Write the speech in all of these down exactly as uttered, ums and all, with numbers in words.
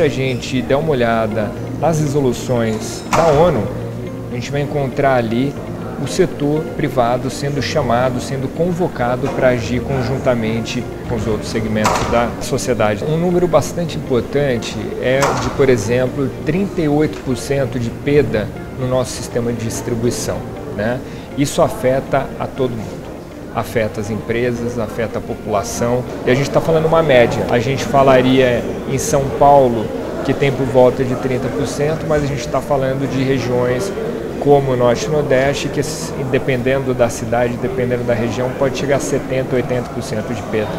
se a gente der uma olhada nas resoluções da ONU, a gente vai encontrar ali o setor privado sendo chamado, sendo convocado para agir conjuntamente com os outros segmentos da sociedade. Um número bastante importante é de, por exemplo, trinta e oito por cento de perda no nosso sistema de distribuição, né? Isso afeta a todo mundo. Afeta as empresas, afeta a população. E a gente está falando uma média. A gente falaria em São Paulo, que tem por volta de trinta por cento, mas a gente está falando de regiões como o Norte e Nordeste, que dependendo da cidade, dependendo da região, pode chegar a setenta por cento, oitenta por cento de perda.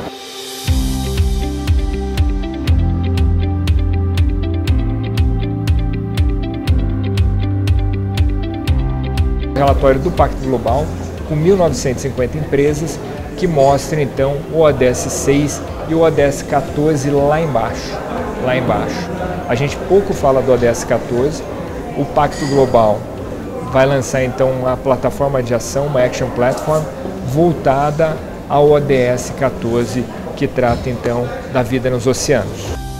O relatório do Pacto Global, com mil novecentas e cinquenta empresas, que mostra então o O D S seis e o O D S quatorze lá embaixo, lá embaixo. A gente pouco fala do O D S quatorze, o Pacto Global vai lançar então uma plataforma de ação, uma Action Platform, voltada ao O D S quatorze, que trata então da vida nos oceanos.